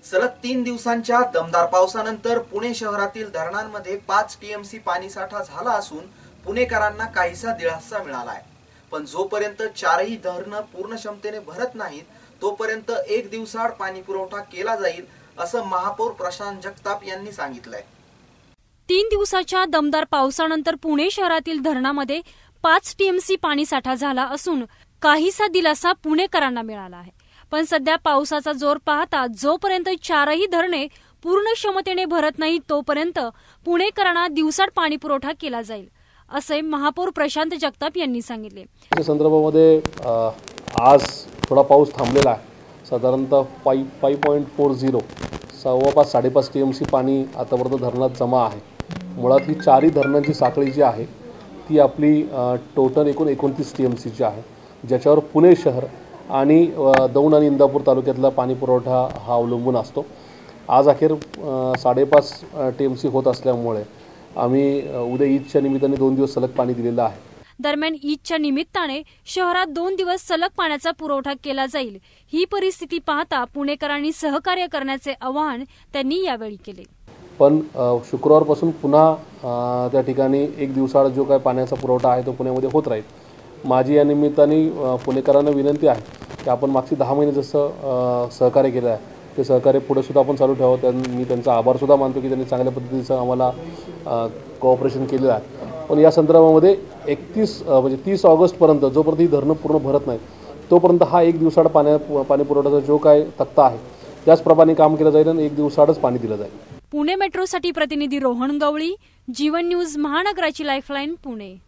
सलग 3 दिवसांच्या दमदार पावसानंतर पुणे शहरातील धरणांमध्ये 5 टीएमसी पाणीसाठा झाला असून पुणेकरांना काहीसा दिलासा मिळाला आहे। पण जोपर्यंत चारही धरणं पूर्ण क्षमतेने भरत नाहीत तोपर्यंत एक दिवसाआड पाणी पुरवठा केला जाईल असं महापौर प्रशांत जगताप यांनी सांगितलंय। 3 दिवसाच्या दमदार पावसानंतर पुणे शहरातील धरणामध्ये 5 टीएमसी पाणीसाठा झाला असून काहीसा दिलासा पुणेकरांना मिळाला आहे। पण सध्या पावसाचा जोर पाहता जोपर्यंत चारही धरणे पूर्ण क्षमतेने भरत नाही तोपर्यंत पुणेकरांना दिवसाड पाणी पुरवठा केला जाईल असे महापौर प्रशांत जगताप यांनी सांगितले। या संदर्भामध्ये आज थोडा पाऊस थांबलेला आहे। साधारणतः 5.40 जवळपास 5.5 टीएमसी पाणी आतापर्यंत धरणात जमा आहे। मुळात ही चारही धरणांची साखळी जी आहे ती आपली टोटल एकूण 29 टीएमसीची आहे, ज्याच्यावर पुणे शहर आणि दौंड आणि इंदापूर तालुक्यातला पाणी पुरवठा हा अवलंबून असतो। आज अखेर 5.5 टीएमसी होत असल्यामुळे आम्ही उद्या ईदच्या निमित्ताने 2 दिवस सलग पाणी दिलेलं आहे। दरम्यान ईदच्या निमित्ताने शहरात 2 दिवस सलग पाण्याचा पुरवठा केला जाईल। ही परिस्थिती पाहता पुणेकरांनी सहकार्य करण्याचे आवाहन त्यांनी यावेळी केले। पण शुक्रवारपासून पुन्हा त्या ठिकाणी एक दिवसाआड जो काय पाण्याचा पुरवठा आहे तो पुण्यामध्ये होत राहील। माझी या निमित्ताने पुणेकरांना विनंती आहे की आपण मागची 10 महिने जसं सहकार्य केलं आहे ते सहकार्य पुढे सुद्धा आपण चालू ठेवावं। मी त्यांचा आभार सुद्धा मानतो की त्यांनी चांगल्या पद्धतीचं आम्हाला कोऑपरेशन केलेलं आहे। पण या संदर्भामध्ये 30 ऑगस्टपर्यंत जोपर्यंत ही धरणं पूर्ण भरत नाही तोपर्यंत हा एक दिवसाआड पाणी पुरवठ्याचा जो काय तक्ता आहे त्याचप्रमाणे काम केलं जाईल आणि एक दिवसाआडच पाणी दिलं जाईल। पुणे मेट्रोसाठी प्रतिनिधी रोहन गवळी, जीवन न्यूज महानगराची लाईफलाईन, पुणे।